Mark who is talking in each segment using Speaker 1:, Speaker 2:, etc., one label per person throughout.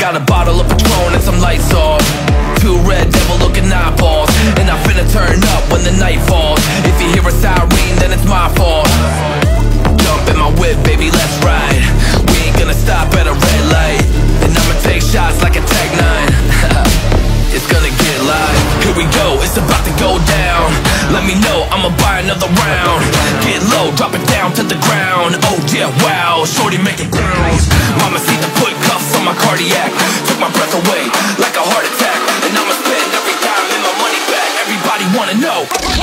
Speaker 1: got a bottle of Patron and some lights off, 2 red devil looking eyeballs, and I finna turn up when the night falls. If you hear a siren, then it's my fault. Jump in my whip, baby, let's ride. We ain't gonna stop at a red light, and I'ma take shots like a Tech 9. It's gonna get live. Here we go, it's about to go down. Let me know, I'ma buy another round. Get low, drop it down to the ground. Oh yeah, wow, shorty make it bounce. Mama see the put cuffs on my cardiac. Took my breath away like a heart attack. And I'ma spend every dime and my money back. Everybody wanna know.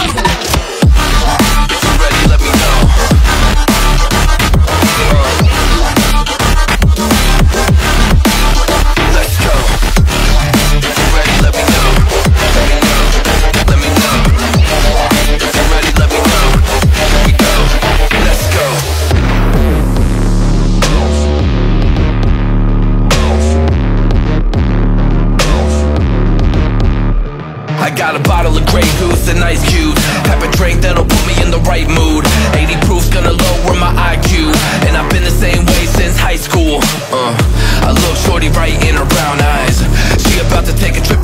Speaker 1: If you're ready, let me know. Let's go. If you're ready, let me know. Let me know. Let me know. If you're ready, let me know. Here we go. Let's go. I got a bottle of Grey Goose and ice cubes. Have a drink that'll put me in the right mood. 80 proof's gonna lower my IQ, and I've been the same way since high school. I look shorty right in her brown eyes. She about to take a trip